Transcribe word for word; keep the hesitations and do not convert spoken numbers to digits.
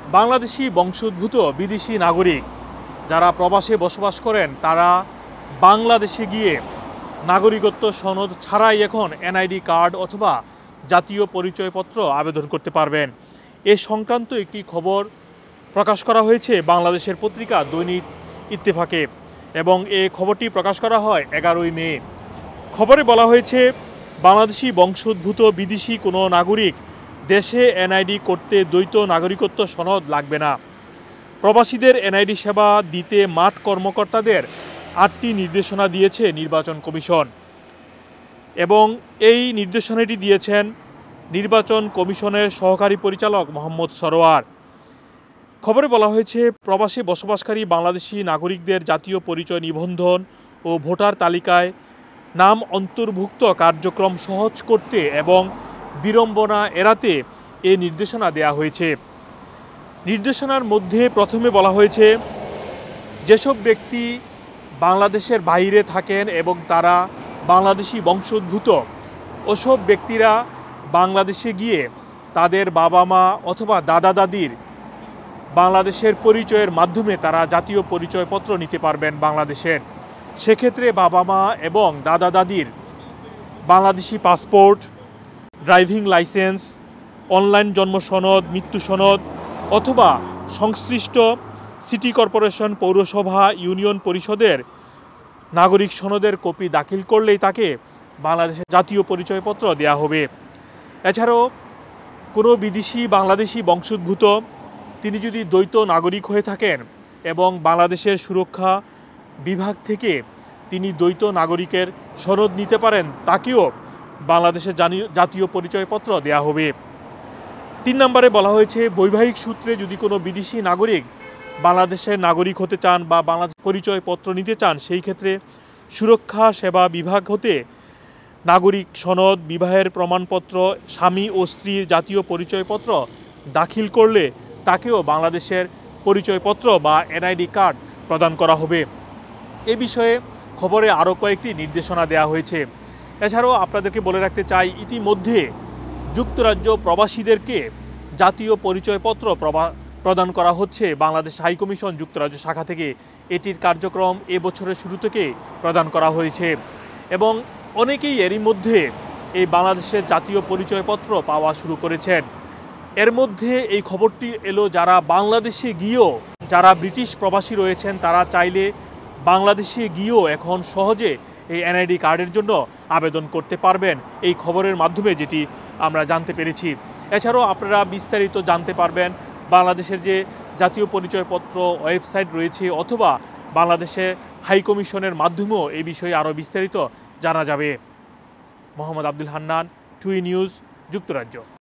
বাংলাদেশি বংশোদ্ভূত বিদেশি নাগরিক যারা প্রবাসে বসবাস করেন তারা বাংলাদেশে গিয়ে নাগরিকত্ব সনদ ছাড়াই এখন এনআইডি কার্ড অথবা জাতীয় পরিচয়পত্র আবেদন করতে পারবেন। এ সংক্রান্ত একটি খবর প্রকাশ করা হয়েছে বাংলাদেশের পত্রিকা দৈনিক ইত্তেফাকে এবং এই খবরটি প্রকাশ করা হয় এগারোই মে। খবরে বলা হয়েছে বাংলাদেশি বংশোদ্ভূত বিদেশি কোনো নাগরিক দেশে এনআইডি করতে দ্বৈত নাগরিকত্ব সনদ লাগবে না। প্রবাসীদের এনআইডি সেবা দিতে মাঠ কর্মকর্তাদের আটটি নির্দেশনা দিয়েছে নির্বাচন কমিশন এবং এই নির্দেশনাটি দিয়েছেন নির্বাচন কমিশনের সহকারী পরিচালক মোহাম্মদ সরোয়ার। খবরে বলা হয়েছে প্রবাসী বসবাসকারী বাংলাদেশি নাগরিকদের জাতীয় পরিচয় নিবন্ধন ও ভোটার তালিকায় নাম অন্তর্ভুক্ত কার্যক্রম সহজ করতে এবং বিড়ম্বনা এড়াতে এ নির্দেশনা দেয়া হয়েছে। নির্দেশনার মধ্যে প্রথমে বলা হয়েছে যেসব ব্যক্তি বাংলাদেশের বাইরে থাকেন এবং তারা বাংলাদেশি বংশোদ্ভূত ওসব ব্যক্তিরা বাংলাদেশে গিয়ে তাদের বাবা মা অথবা দাদা দাদির বাংলাদেশের পরিচয়ের মাধ্যমে তারা জাতীয় পরিচয়পত্র নিতে পারবেন বাংলাদেশের। সেক্ষেত্রে বাবা মা এবং দাদা দাদির Bangladeshi passport, driving license, online জন্ম সনদ, মৃত্যু সনদ অথবা সংশ্লিষ্ট সিটি কর্পোরেশন, পৌরসভা, ইউনিয়ন পরিষদের নাগরিক সনদের কপি দাখিল করলেই তাকে বাংলাদেশের জাতীয় পরিচয়পত্র দেয়া হবে। এছাড়াও কোনো বিদেশি বাংলাদেশি বংশোদ্ভূত তিনি যদি দ্বৈত নাগরিক হয়ে থাকেন এবং বাংলাদেশের সুরক্ষা বিভাগ থেকে তিনি দ্বৈত নাগরিকের সনদ নিতে পারেন তাকেও বাংলাদেশের জাতীয় পরিচয়পত্র দেয়া হবে। তিন নম্বরে বলা হয়েছে বৈবাহিক সূত্রে যদি কোনো বিদেশি নাগরিক বাংলাদেশের নাগরিক হতে চান বা বাংলাদেশ পরিচয়পত্র নিতে চান সেই ক্ষেত্রে সুরক্ষা সেবা বিভাগ হতে নাগরিক সনদ, বিবাহের প্রমাণপত্র, স্বামী ও স্ত্রীর জাতীয় পরিচয়পত্র দাখিল করলে তাকেও বাংলাদেশের পরিচয়পত্র বা এনআইডি কার্ড প্রদান করা হবে। এ বিষয়ে খবরে আরও কয়েকটি নির্দেশনা দেওয়া হয়েছে। এছাড়াও আপনাদেরকে বলে রাখতে চাই ইতিমধ্যে যুক্তরাজ্য প্রবাসীদেরকে জাতীয় পরিচয়পত্র প্রদান করা হচ্ছে বাংলাদেশ হাইকমিশন যুক্তরাজ্য শাখা থেকে। এটির কার্যক্রম এ বছরের শুরু থেকে প্রদান করা হয়েছে এবং অনেকেই এরই মধ্যে এই বাংলাদেশের জাতীয় পরিচয়পত্র পাওয়া শুরু করেছেন। এর মধ্যে এই খবরটি এলো যারা বাংলাদেশে গিয়েও যারা ব্রিটিশ প্রবাসী রয়েছেন তারা চাইলে বাংলাদেশে গিয়েও এখন সহজে এই এনআইডি কার্ডের জন্য আবেদন করতে পারবেন এই খবরের মাধ্যমে, যেটি আমরা জানতে পেরেছি। এছাড়াও আপনারা বিস্তারিত জানতে পারবেন বাংলাদেশের যে জাতীয় পরিচয়পত্র ওয়েবসাইট রয়েছে অথবা বাংলাদেশে হাইকমিশনের মাধ্যমেও এই বিষয়ে আরও বিস্তারিত জানা যাবে। মোহাম্মদ আব্দুল হান্নান, টুই নিউজ, যুক্তরাজ্য।